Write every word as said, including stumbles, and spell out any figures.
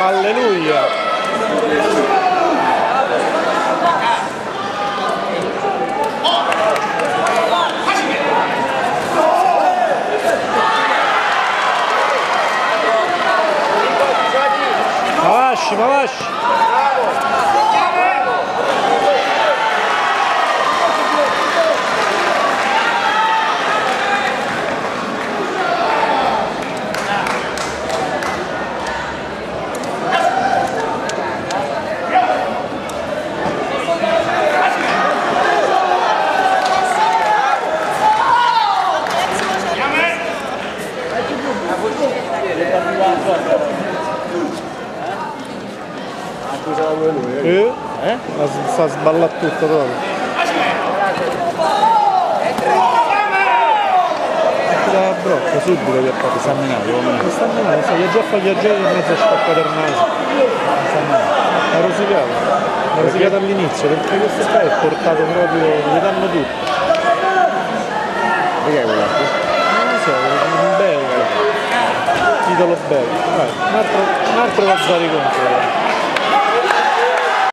Alleluia! Ma lasci, ma lasci! Eh? Eh? La sta sballando tutta proprio. Da brocca subito gli ha fatto stanminato. Stanminato, gli ha già fatto viaggiare in mezzo a spaccato il naso. Ha rosicato. Ha rosicato all'inizio perché questo qua è portato proprio, gli danno tutto. Perché è quello? Non lo so, un belga. Titolo belga. Un altro, un altro da Zari contro.